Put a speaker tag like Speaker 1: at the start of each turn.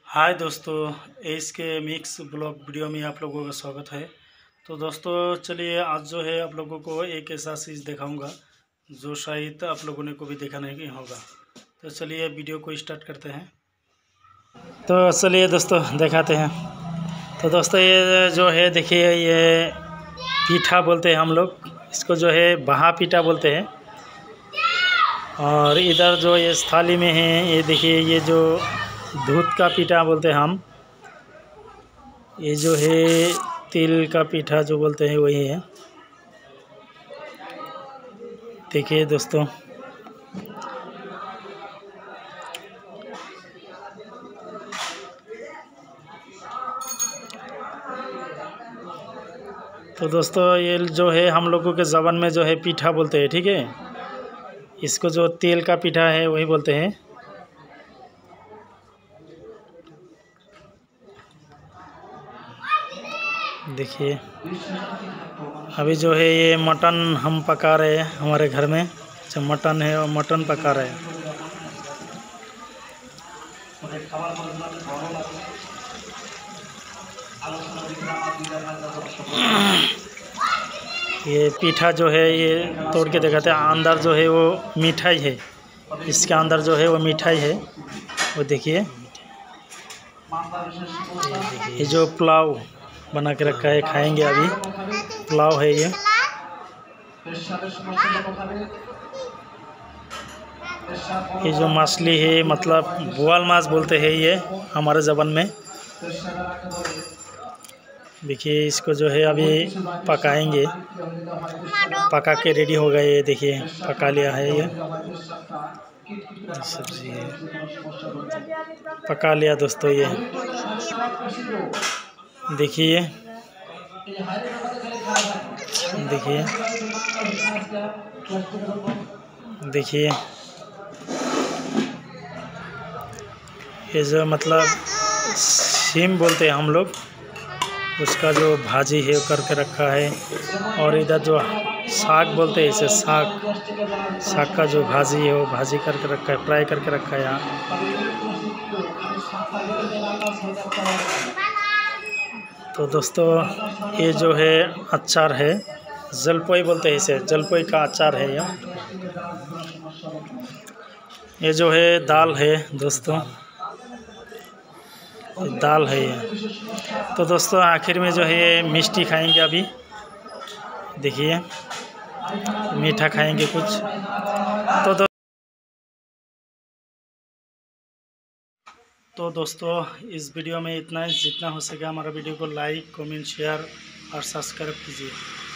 Speaker 1: हाय दोस्तों, एस के mix blog video में आप लोगों का स्वागत है। तो दोस्तों चलिए, आज जो है आप लोगों को एक ऐसा चीज़ दिखाऊंगा जो शायद आप लोगों ने कभी देखा नहीं होगा। तो चलिए वीडियो को स्टार्ट करते हैं। तो चलिए दोस्तों दिखाते हैं। तो दोस्तों ये जो है देखिए, ये पीठा बोलते हैं हम लोग इसको, जो है बहा पीठा बोलते हैं। और इधर जो ये थाली में है, ये देखिए, ये जो दूध का पीठा बोलते हैं हम। ये जो है तिल का पीठा जो बोलते हैं वही है। देखिए दोस्तों, तो दोस्तों ये जो है हम लोगों के ज़बान में जो है पीठा बोलते हैं, ठीक है। इसको जो तेल का पीठा है वही बोलते हैं। देखिए अभी जो है ये मटन हम पका रहे हैं हमारे घर में। जो मटन है वो मटन पका रहे हैं। ये पीठा जो है ये तोड़ के दिखाते हैं। अंदर जो है वो मिठाई है, इसके अंदर जो है वो मिठाई है। वो देखिए, ये जो पुलाव बना के रखा है, खाएंगे अभी। पुलाव है ये। ये जो मछली है, मतलब बोआल माछ बोलते हैं ये हमारे ज़बान में। देखिए इसको जो है अभी पकाएंगे। पका के रेडी हो गया। ये देखिए पका लिया है ये सब्जी है, पका लिया दोस्तों। ये देखिए, देखिए, देखिए ये जो मतलब सीम बोलते हैं हम लोग, उसका जो भाजी है वो करके रखा है। और इधर जो साग बोलते हैं इसे, साग का जो भाजी है वो भाजी करके रखा है, फ्राई करके रखा है यहाँ। तो दोस्तों ये जो है अचार है, जलपोई बोलते हैं इसे, जलपोई का अचार है ये। ये जो है दाल है दोस्तों, दाल है ये। तो दोस्तों आखिर में जो है ये मिष्टी खाएंगे अभी। देखिए मीठा खाएंगे कुछ। तो दोस्तों इस वीडियो में इतना ही। जितना हो सके हमारा वीडियो को लाइक, कमेंट, शेयर और सब्सक्राइब कीजिए।